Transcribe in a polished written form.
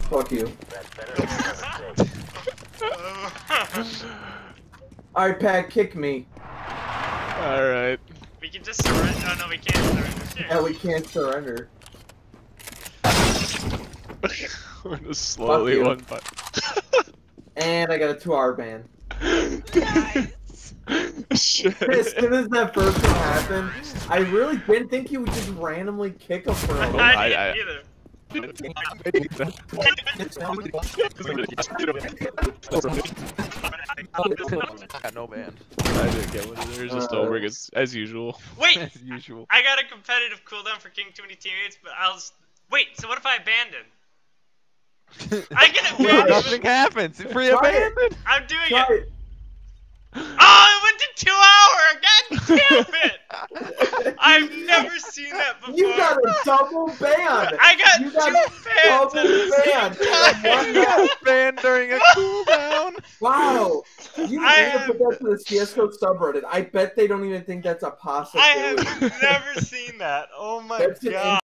Fuck you. Alright, Pat, kick me. Alright. We can just surrender. Oh no, we can't surrender. Sure. Yeah, we can't surrender. We're gonna slowly one by. And I got a 2-hour ban. Nice. Shit. As soon as that first one happened, I really didn't think he would just randomly kick him for a while. I didn't either. I got no band. I didn't get one either. It's just over as usual. Wait! As usual. I got a competitive cooldown for killing too many teammates, but I'll just... Wait, so what if I abandon? I get abandoned! Nothing happens. It's free abandoned. I'm doing it! Oh, it went to 2 hour! God damn it! I've never seen that before. You got a double ban! I got you 2 bans at the same time! You got banned during a cooldown. Wow! You need to put that to the CSGO subreddit. I bet they don't even think that's a possibility. I have never seen that. Oh my god.